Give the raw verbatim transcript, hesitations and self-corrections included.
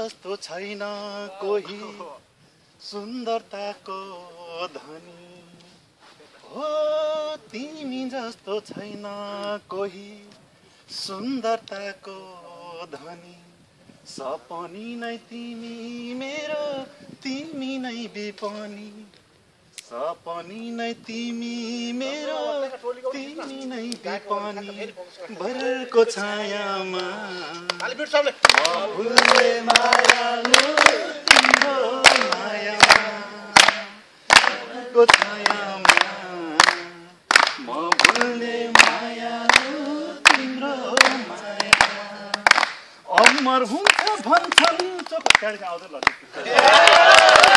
जस्तो छैन कोही सुन्दरताको धनी हो तिमी जस्तो छैन कोही सुन्दरताको धनी सपनी नै तिमी मेरो तिमी नै विपनी सपनी नै तिमी मेरो तिमी नै विपनी भरको छायामा भुल्ने मायालु तिम्रो मायाको छायामा म भुल्ने मायालु तिम्रो माया अमर हुन्छ भन्छन् चोक आउँदै ल